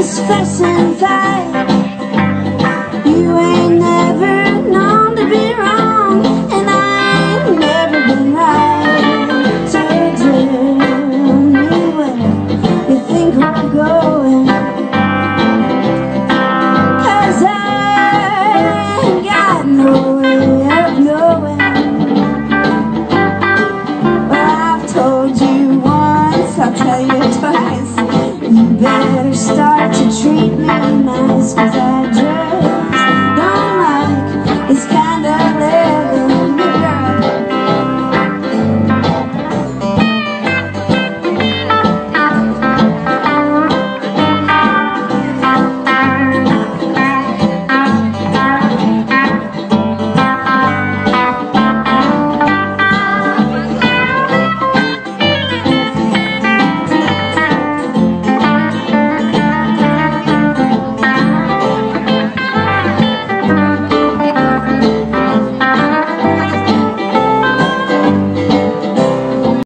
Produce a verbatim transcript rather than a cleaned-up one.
this fuss and fight. You ain't never known to be wrong, and I ain't never been right. So tell me where you think we're going, 'cause I ain't got no way of knowing. Well, I've told you once, I'll tell you twice, you better start to treat me nice, 'cause I